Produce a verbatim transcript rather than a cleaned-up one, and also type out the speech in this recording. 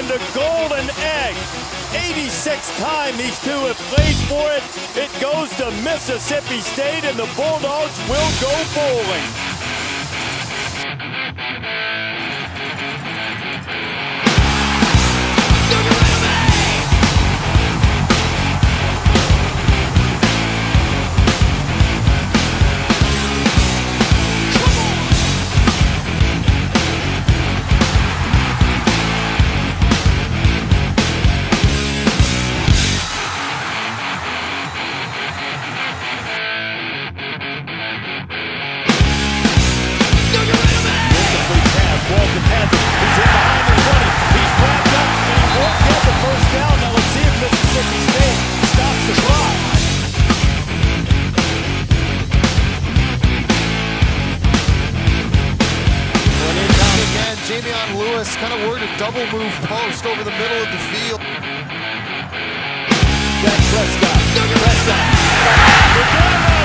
and the Golden Egg. eighty-sixth time these two have played for it. It goes to Mississippi State, and the Bulldogs will go bowling. Walton has it. He's in behind the twenty. He's wrapped up, and he won't get the first down. Now let's see if Mississippi State stops the clock. When in down again, Jamion Lewis kind of worked a double move post over the middle of the field. Dak Prescott. Prescott.